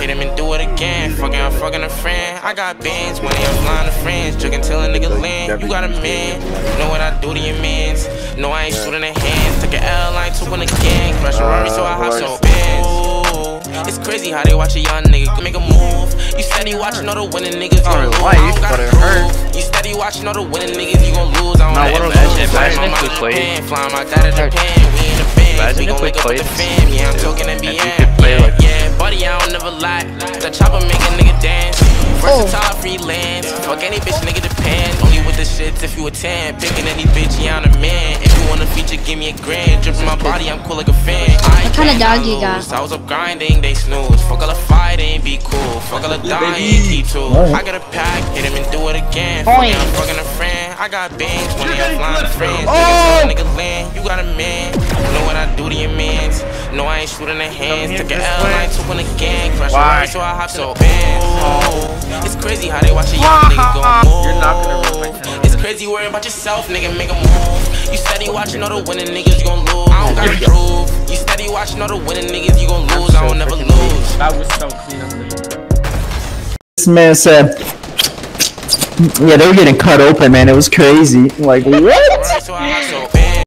hit him and do it again. I'm fucking a friend. I got bands, money, I'm flying to friends. Drinking till a nigga land. You got a man, know what I do to your mans. No, I ain't shooting in hands. Took an L, I ain't took one again. Crash a Rari, so I hop so bands. It's crazy how they watch a young nigga make a move. You steady watching all the winning niggas, you gon' lose. I don't gotta prove. You steady watching all the winning niggas, you gon' lose. I don't ever lose. Flying my dad to Japan, we in the band. We gon' wake up with the fam. Yeah, I'm talking NBA. Yeah, buddy, I don't never lie. The chopper make a nigga dance. Versatile freelance. Fuck any bitch, nigga depend. Only with the shits if you a 10. Picking any bitch, yeah, I'm a man. If you want a feature, give me a grand. Dripping my body, I'm cool like a fan. What kind of dog you got? I was up grinding, they snooze. Fuck all the fight, they ain't be cool. Fuck all the dying, keep too. I got a pack, hit him and do it again. I'm fucking a friend. I got bands, money, I'm flying to friends. Nigga land, you got a man. Know what I do to your mans. No, I ain't shooting in hands. Took an L, I ain't took one again. Crash a Rari, so I hop so bands. It's crazy how they watch a young nigga go move. You're not gonna rip. It's crazy worrying about yourself, nigga, make a move. You steady watching all the winning niggas, you gon' lose. I don't gotta prove. You steady watching all the winning niggas, you gon' lose. I don't never lose. That was so clean. This man said, yeah, they were getting cut open, man. It was crazy. Like, what?